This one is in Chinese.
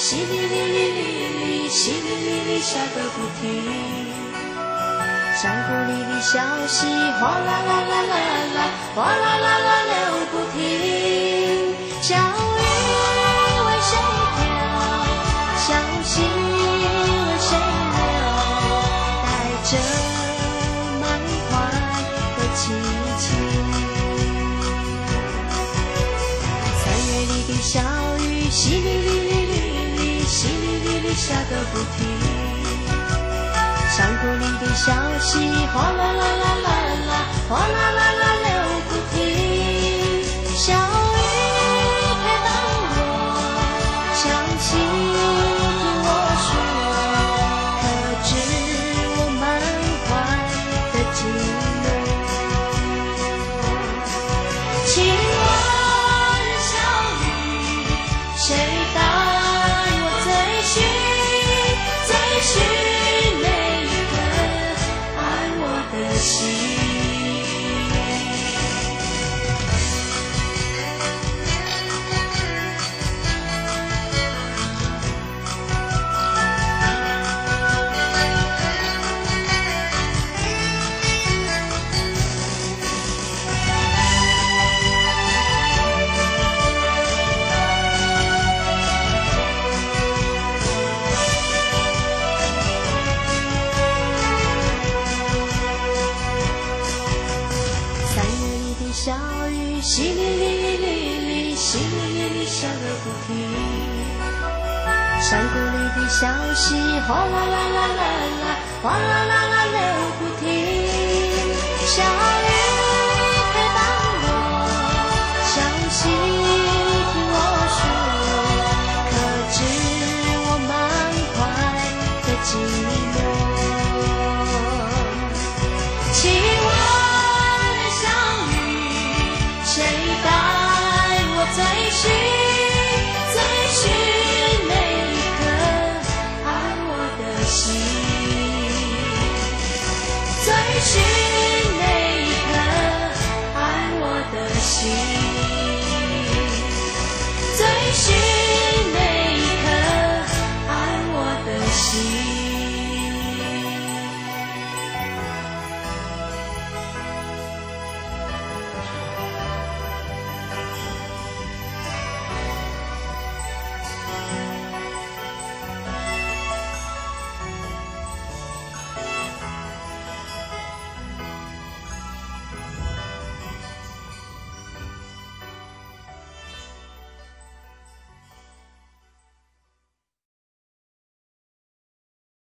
淅沥沥沥沥沥，淅沥沥沥下个不停。山谷里的小溪哗啦啦啦啦啦，哗啦啦啦流不停。小鱼为谁跳？小溪为谁流？带着满怀的凄情。3月里的小雨淅沥沥沥沥沥，淅沥沥沥下个不停。山谷里的小溪哗啦啦啦啦啦，哗啦啦啦流不停。小雨陪伴我，想起听我说，可知我满怀的寂寞。亲爱的小雨，谁带我追寻追寻小雨淅沥沥沥沥，淅沥沥沥下个不停。山谷里的小溪哗啦啦啦啦啦，哗啦啦啦流不停。小雨